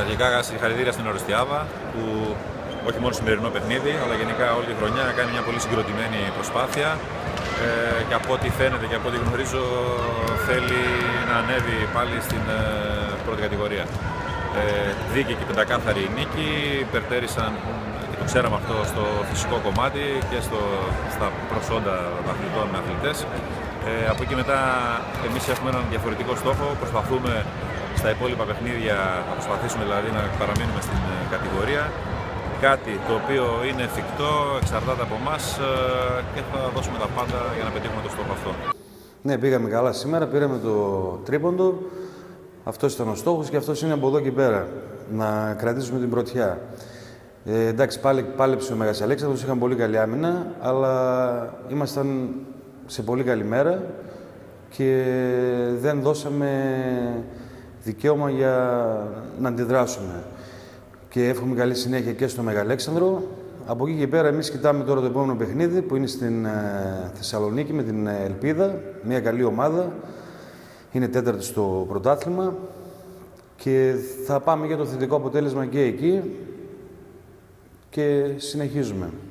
Αρχικά συγχαρητήρια στην Οριστιάδα που όχι μόνο στο σημερινό παιχνίδι, αλλά γενικά όλη τη χρονιά κάνει μια πολύ συγκροτημένη προσπάθεια και από ό,τι φαίνεται και από ό,τι γνωρίζω θέλει να ανέβει πάλι στην πρώτη κατηγορία. Δίκαιη και πεντακάθαρη νίκη, υπερτέρησαν και το ξέραμε αυτό στο φυσικό κομμάτι και στα προσόντα αθλητών με αθλητές. Από εκεί μετά εμείς έχουμε έναν διαφορετικό στόχο, προσπαθούμε στα υπόλοιπα παιχνίδια, θα προσπαθήσουμε δηλαδή να παραμείνουμε στην κατηγορία. Κάτι το οποίο είναι εφικτό, εξαρτάται από εμάς και θα δώσουμε τα πάντα για να πετύχουμε το στόχο αυτό. Ναι, πήγαμε καλά σήμερα, πήραμε το τρίποντο. Αυτός ήταν ο στόχος και αυτός είναι από εδώ και πέρα, να κρατήσουμε την πρωτιά. Εντάξει, πάλεψε ο Μέγας Αλέξανδρος, είχαν πολύ καλή άμυνα, αλλά ήμασταν σε πολύ καλή μέρα και δεν δώσαμε δικαίωμα για να αντιδράσουμε. Και εύχομαι καλή συνέχεια και στο Μεγαλέξανδρο. Από εκεί και πέρα εμείς κοιτάμε τώρα το επόμενο παιχνίδι που είναι στην Θεσσαλονίκη με την Ελπίδα, μια καλή ομάδα. Είναι τέταρτη στο πρωτάθλημα και θα πάμε για το θετικό αποτέλεσμα και εκεί και συνεχίζουμε.